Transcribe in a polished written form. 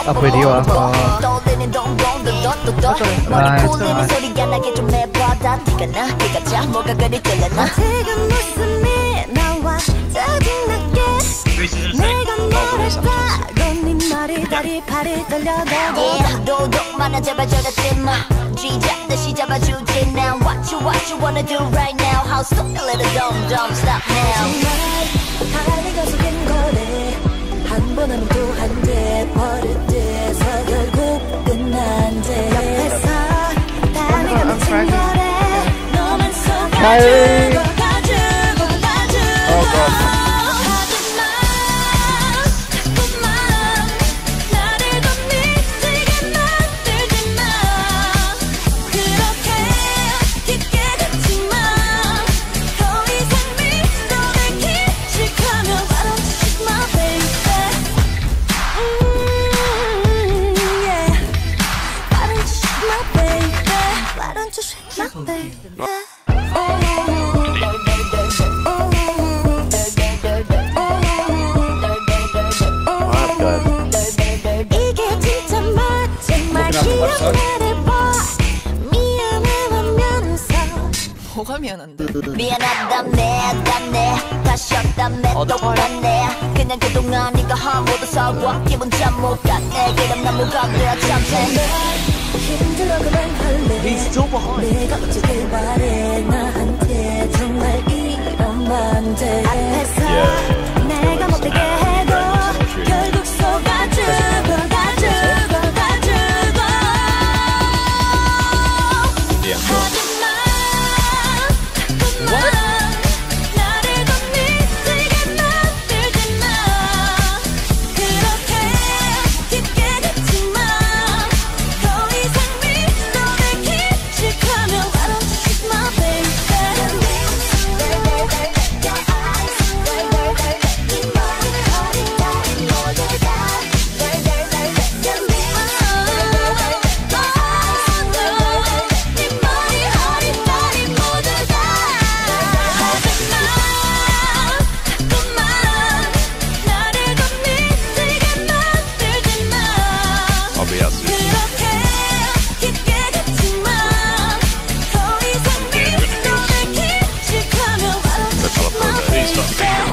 pwede yun. 도둑만은 제발 저러지마 쥐잡듯이 잡아주지 now What you wanna do right now How soon a little don't stop now 정말 달리가 속인 거래 한 번 하면 또 한 대 버릇돼서 결국 끝난대 옆에서 달리가 미친 거래 너만 속아주고 가주고 가주고 뭐가 미안한데? 미안하다네 다시 없다네 똑같네 그냥 그동안 네가 한 모두 서워 기분 참 못 갔네 그럼 난 뭐가 돼야 참네 힘들어 그만할래 내가 어쩌길 바래 나한테 정말 이러면 돼 앞에서 내가 못되게 해도 결국 속아주고 가주고 가주고 Please stop.